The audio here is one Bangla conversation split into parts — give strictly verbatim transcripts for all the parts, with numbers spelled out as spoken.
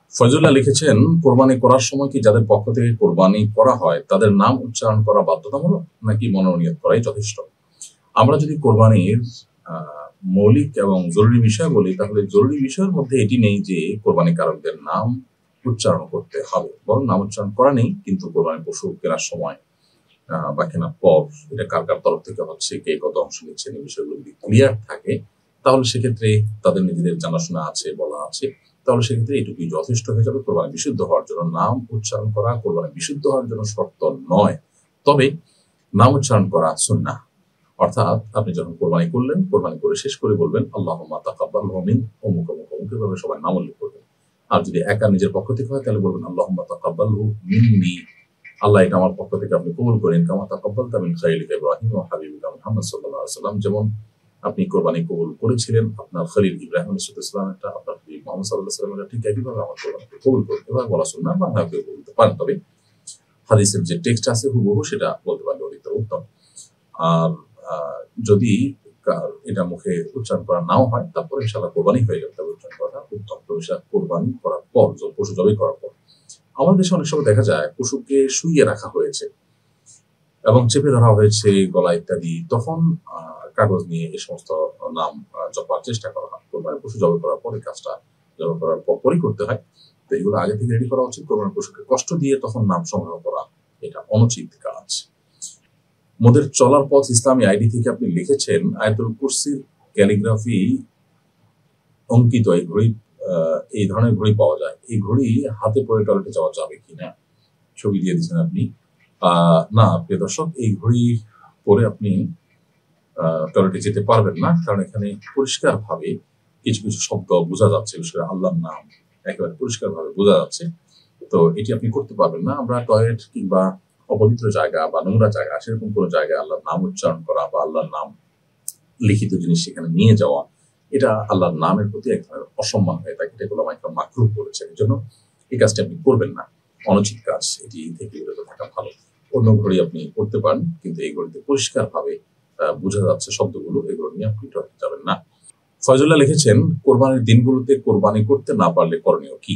ফয়জুল্লাহ লিখেছেন, কোরবানি করার সময় কি যাদের পক্ষ থেকে কোরবানি করা হয় তাদের নাম উচ্চারণ করা বাধ্যতামূলক নাকি মনোনিয়ত করাই যথেষ্ট? আমরা যদি কোরবানির আহ, মৌলিক এবং জরুরি বিষয় বলি, তাহলে জরুরি বিষয়ের মধ্যে এটি নেই যে কোরবানি কারকদের নাম উচ্চারণ করতে হবে, বরং নাম উচ্চারণ করা নেই, কিন্তু কোরবানি পশু কেনার সময় আহ, বা কেনার পর এটা কার কার তরফ থেকে হচ্ছে, কে কত অংশ নিচ্ছেন, এই বিষয়গুলো যদি ক্লিয়ার থাকে তাহলে সেক্ষেত্রে তাদের নিজেদের জানাশোনা আছে, বলা আছে, তাহলে সেক্ষেত্রে এটুকুই যথেষ্ট হয়ে যাবে কোরবানি বিশুদ্ধ হওয়ার জন্য। নাম উচ্চারণ করা কোরবানি বিশুদ্ধ হওয়ার জন্য শর্ত নয়, তবে নাম উচ্চারণ করা সুন্নাহ। অর্থাৎ আপনি যখন কোরবানি করলেন, কোরবানি করে শেষ করে বলবেন আল্লাহুম্মা তাকাব্বালহু মিন অমুক অমুক অমুক, এভাবে সবাই নাম উল্লেখ করবেন। আর যদি একা নিজের পক্ষ থেকে হয় তাহলে বলবেন আল্লাহুম্মা তাকাব্বালহু মিন্নি, আল্লাহ এটা আমার পক্ষ থেকে আপনি কবুল করেন, কামা তাকাব্বালতা মিন খালিলিকা ইব্রাহিম ওয়া হাবিবিকা মুহাম্মদ সাল্লাল্লাহু আলাইহি ওয়াসাল্লাম, যেমন আপনি কোরবানি কবুল করেছিলেন আপনার খলিল ইব্রাহিম আলাইহিস সালামেরটা, আপনার হাবিব মুহাম্মদ সাল্লাল্লাহু আলাইহি ওয়াসাল্লামের, ঠিক একইভাবে আমার কোরবানি কবুল করুন। এভাবে বলা সুন্নাহ, বা না কেউ বলতে পারেন, তবে হাদিসের যে টেক্সট আছে হুবহু সেটা বলতে পারলে অধিক উত্তম। আর আহ, যদি কার- এটা মুখে উচ্চারণ করা নাও হয়, তারপরে ইনশাআল্লাহ কোরবানি হয়ে যাবে, তবে উচ্চারণ করাটা উত্তম। তবে সেটা কোরবানি করার পর, য- পশু জবাই করার পর। আমাদের দেশে অনেক সময় দেখা যায় পশুকে শুইয়ে রাখা হয়েছে এবং চেপে ধরা হয়েছে গলা ইত্যাদি, তখন আহ, কাগজ নিয়ে এই সমস্ত নাম আহ, জপার চেষ্টা করা হয়। কোরবানি পশু জবাই করার পরে কাজটা জবাই করার পরই করতে হয়। তো এগুলো আগে থেকে রেডি করা উচিত। কোরবানি পশুকে কষ্ট দিয়ে তখন নাম সংগ্রহ করা, এটা অনুচিত কাজ। মোদের চলার পথ ইসলামী আইডি থেকে আপনি লিখেছেন, আয়াতুল কুরসির ক্যালিগ্রাফি অঙ্কিত এই ঘড়ি, আহ, এই ধরনের ঘড়ি পাওয়া যায়, এই ঘড়ি হাতে পরে টয়লেটে যাওয়া যাবে কিনা? ছবি দিয়ে দিচ্ছেন আপনি। আহ না প্রিয় দর্শক, এই ঘড়ি পরে আপনি আহ টয়লেটে যেতে পারবেন না, কারণ এখানে পরিষ্কার ভাবে কিছু কিছু শব্দ বোঝা যাচ্ছে, বিশেষ করে আল্লাহর নাম একেবারে পরিষ্কার ভাবে বোঝা যাচ্ছে। তো এটি আপনি করতে পারবেন না। আমরা টয়লেট কিংবা অপবিত্র জায়গা বা নোংরা জায়গা, সেরকম কোনো জায়গায় আল্লাহর নাম উচ্চারণ করা বা আল্লাহর নাম লিখিত জিনিস সেখানে নিয়ে যাওয়া, এটা আল্লাহর নামের প্রতি এক ধরনের অসম্মান হয়ে থাকে। এটা এগুলো আমাকে মাকরুহ করেছে, এই জন্য এই কাজটি আপনি করবেন না, অনুচিত কাজ, এটি থেকে বিরত থাকা ভালো। অন্য ঘড়ি আপনি করতে পারেন, কিন্তু এই ঘড়িতে পরিষ্কার ভাবে আহ, বোঝা যাচ্ছে শব্দগুলো, এগুলো নিয়ে আপনি টয়লেটে যাবেন না। ফয়জুল্লাহ লিখেছেন, কোরবানির দিনগুলোতে কোরবানি করতে না পারলে করণীয় কি?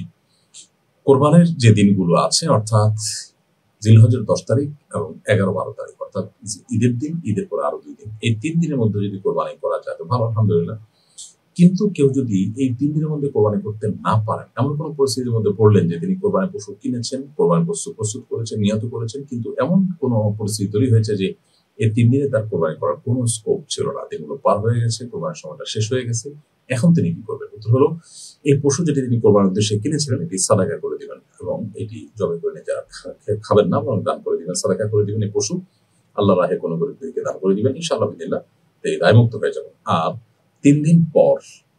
কোরবানির যে দিনগুলো আছে, অর্থাৎ জিলহজের দশ তারিখ এবং এগারো বারো তারিখ, অর্থাৎ ঈদের দিন, ঈদের পরে আরো দুই দিন, এই তিন দিনের মধ্যে যদি কোরবানি করা যায় তো ভালো, আলহামদুলিল্লাহ। কিন্তু কেউ যদি এই তিন দিনের মধ্যে কোরবানি করতে না পারেন, এমন কোনো পরিস্থিতির মধ্যে পড়লেন যে তিনি কোরবানি পশু কিনেছেন, কোরবানি পশু প্রস্তুত করেছেন, নিহত করেছেন, কিন্তু এমন কোনো পরিস্থিতি তৈরি হয়েছে যে এই তিন দিনে তার কোরবানি করার কোনো স্কোপ ছিল না, দিনগুলো পার হয়ে গেছে, কোরবানির সময়টা শেষ হয়ে গেছে, এখন তিনি কি করবেন? উত্তর হলো, এই পশু যেটি তিনি কোরবানির উদ্দেশ্যে কিনেছিলেন এটি সাদাকা করে দিবেন, এবং এটি জবাই করে নিয়ে যারা খাবেন না, বরং দান করে দিবেন, সাদাকা করে দিবেন। এই পশু আল্লাহ রাহে কোনো গরিবকে দান করে দিবেন, ইনশাআল্লাহ বিদিল্লাহ এই দায়মুক্ত হয়ে যাবেন। আর তিন দিন পর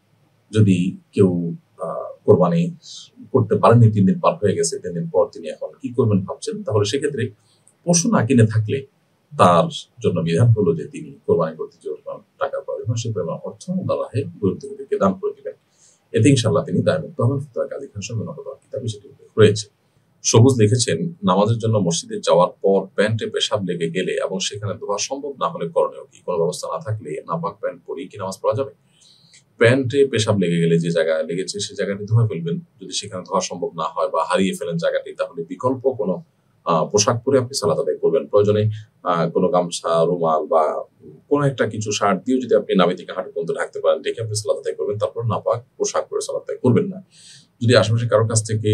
যদি কেউ আহ কোরবানি করতে পারেননি, তিন দিন পার হয়ে গেছে, তিন দিন পর তিনি এখন কি করবেন ভাবছেন, তাহলে সেক্ষেত্রে পশু না কিনে থাকলে তার জন্য বিধান হলো যে তিনি কোরবানি করতে যে পরিমাণ টাকা প্রয়োজন, সে পরিমাণ অর্থ আল্লাহ রাহে গরিবকে দান করে দিবেন, এতে ইনশাআল্লাহ তিনি দায়মুক্ত হবেন। কাজী খান সাহেব কিতাবে সেটি উল্লেখ রয়েছে। সবুজ লিখেছেন, নামাজের জন্য মসজিদে যাওয়ার পর প্যান্টে পেশাব লেগে গেলে এবং সেখানে ধোয়া সম্ভব না হলে করণীয় কি? কোনো ব্যবস্থা না থাকলে নাপাক প্যান্ট পরেই কি নামাজ পড়া যাবে? প্যান্টে পেশাব লেগে গেলে যে জায়গায় লেগেছে সে জায়গাটি ধোয়া ফেলবেন। যদি সেখানে ধোয়া সম্ভব না হয় বা হারিয়ে ফেলেন জায়গাটি, তাহলে বিকল্প কোনো আহ পোশাক পরে আপনি সালাত আদায় করবেন। প্রয়োজনে আহ কোনো গামছা, রুমাল বা কোনো একটা কিছু শার্ট দিয়েও যদি আপনি নাভি থেকে হাঁটু পর্যন্ত ঢাকতে পারেন, ঢেকে আপনি সালাত আদায় করবেন। তারপর নাপাক পোশাক পরে সালাত আদায় করবেন না। যদি আশেপাশে কারোর কাছ থেকে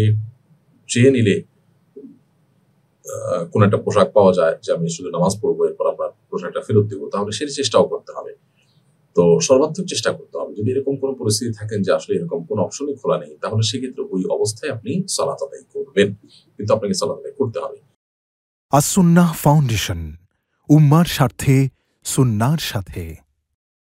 চেয়ে নিলে আহ কোন একটা পোশাক পাওয়া যায় যে আমি শুধু নামাজ পড়বো, এরপর আপনার পোশাকটা ফেরত দিব, তাহলে সেই চেষ্টাও করতে হবে। তো সর্বাত্মক চেষ্টা করতে হবে। যদি এরকম কোনো পরিস্থিতি থাকেন যে আসলে এরকম কোনো অপশনই খোলা নেই, তাহলে সেক্ষেত্রে ওই অবস্থায় আপনি সালাত আদায় করবেন, কিন্তু আপনাকে সালাত আদায় করতে হবে। আস-সুন্নাহ ফাউন্ডেশন, উম্মার স্বার্থে সুন্নাহর সাথে।